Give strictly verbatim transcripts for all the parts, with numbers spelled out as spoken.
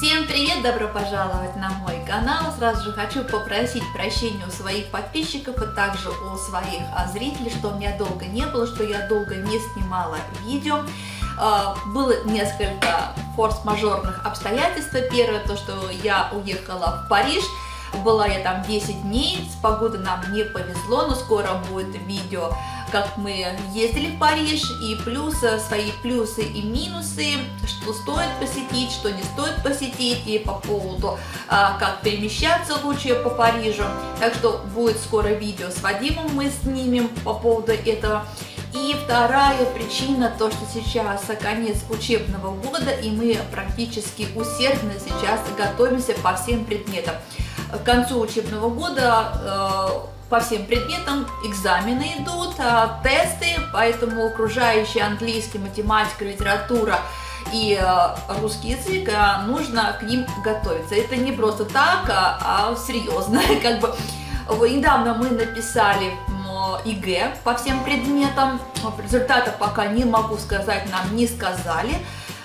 Всем привет! Добро пожаловать на мой канал. Сразу же хочу попросить прощения у своих подписчиков и также у своих зрителей, что у меня долго не было, что я долго не снимала видео. Было несколько форс-мажорных обстоятельств. Первое, то, что я уехала в Париж. Была я там десять дней, с погодой нам не повезло, но скоро будет видео, как мы ездили в Париж, и плюс свои плюсы и минусы, что стоит посетить, что не стоит посетить, и по поводу, а, как перемещаться лучше по Парижу. Так что будет скоро видео с Вадимом, мы снимем по поводу этого. И вторая причина, то, что сейчас конец учебного года, и мы практически усердно сейчас готовимся по всем предметам. К концу учебного года э, по всем предметам экзамены идут, э, тесты, поэтому окружающий английский, математика, литература и э, русский язык, э, нужно к ним готовиться. Это не просто так, а, а серьезно. Как бы, недавно мы написали ЕГЭ по всем предметам, результата пока не могу сказать, нам не сказали.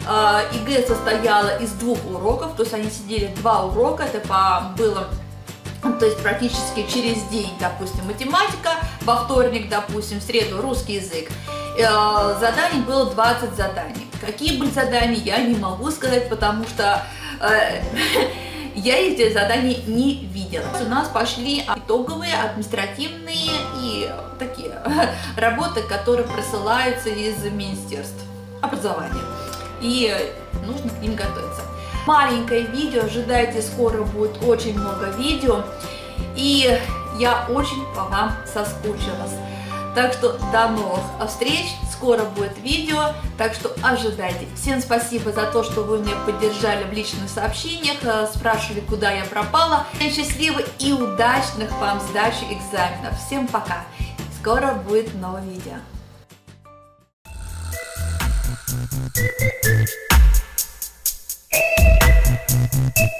ЕГЭ состояла из двух уроков, то есть они сидели два урока, это по, было, то есть практически через день, допустим, математика, во вторник, допустим, в среду русский язык. Заданий было двадцать заданий. Какие были задания, я не могу сказать, потому что э, я эти задания не видела. У нас пошли итоговые, административные и такие работы, которые присылаются из Министерств образования. И нужно к ним готовиться. Маленькое видео, ожидайте, скоро будет очень много видео. И я очень по вам соскучилась. Так что до новых встреч, скоро будет видео, так что ожидайте. Всем спасибо за то, что вы меня поддержали в личных сообщениях, спрашивали, куда я пропала. Счастливых и удачных вам сдачи экзаменов. Всем пока. Скоро будет новое видео. Thank you.